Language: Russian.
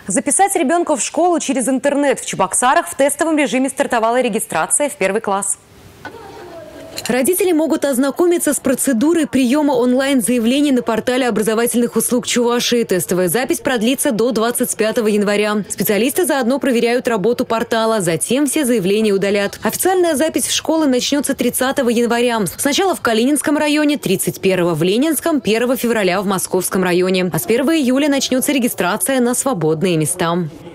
Записать ребенка в школу через интернет в Чебоксарах в тестовом режиме стартовала регистрация в 1 класс. Родители могут ознакомиться с процедурой приема онлайн-заявлений на портале образовательных услуг Чувашии. Тестовая запись продлится до 25 января. Специалисты заодно проверяют работу портала, затем все заявления удалят. Официальная запись в школы начнется 30 января. Сначала в Калининском районе, 31 в Ленинском, 1 февраля в Московском районе. А с 1 июля начнется регистрация на свободные места.